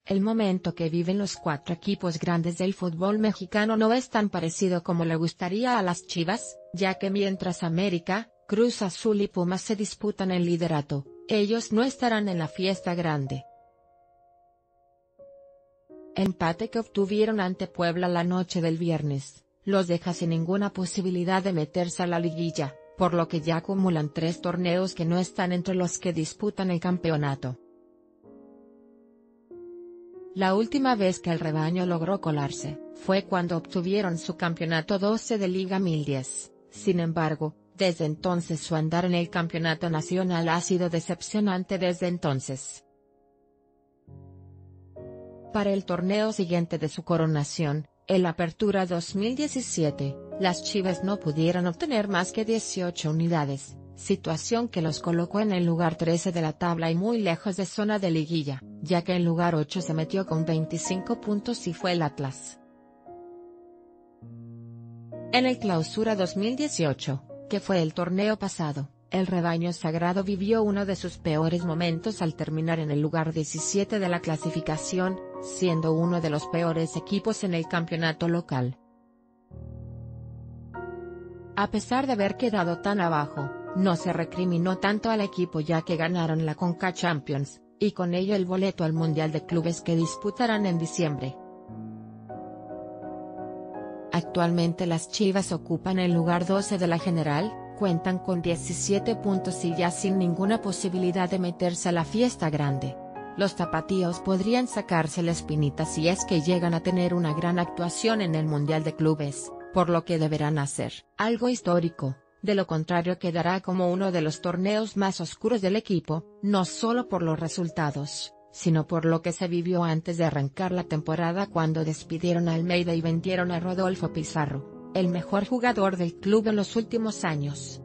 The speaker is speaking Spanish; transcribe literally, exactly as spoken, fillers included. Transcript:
El momento que viven los cuatro equipos grandes del fútbol mexicano no es tan parecido como le gustaría a las Chivas, ya que mientras América, Cruz Azul y Pumas se disputan el liderato, ellos no estarán en la fiesta grande. Empate que obtuvieron ante Puebla la noche del viernes, los deja sin ninguna posibilidad de meterse a la liguilla, por lo que ya acumulan tres torneos que no están entre los que disputan el campeonato. La última vez que el rebaño logró colarse, fue cuando obtuvieron su campeonato doce de Liga dos mil diez, sin embargo, desde entonces su andar en el campeonato nacional ha sido decepcionante desde entonces. Para el torneo siguiente de su coronación, el Apertura dos mil diecisiete, las Chivas no pudieron obtener más que dieciocho unidades, situación que los colocó en el lugar trece de la tabla y muy lejos de zona de liguilla, ya que en lugar ocho se metió con veinticinco puntos y fue el Atlas. En el Clausura dos mil dieciocho, que fue el torneo pasado, el rebaño sagrado vivió uno de sus peores momentos al terminar en el lugar diecisiete de la clasificación, siendo uno de los peores equipos en el campeonato local. A pesar de haber quedado tan abajo, no se recriminó tanto al equipo ya que ganaron la Conca Champions, y con ello el boleto al Mundial de Clubes que disputarán en diciembre. Actualmente las Chivas ocupan el lugar doce de la general, cuentan con diecisiete puntos y ya sin ninguna posibilidad de meterse a la fiesta grande. Los tapatíos podrían sacarse la espinita si es que llegan a tener una gran actuación en el Mundial de Clubes, por lo que deberán hacer algo histórico. De lo contrario quedará como uno de los torneos más oscuros del equipo, no solo por los resultados, sino por lo que se vivió antes de arrancar la temporada cuando despidieron a Almeida y vendieron a Rodolfo Pizarro, el mejor jugador del club en los últimos años.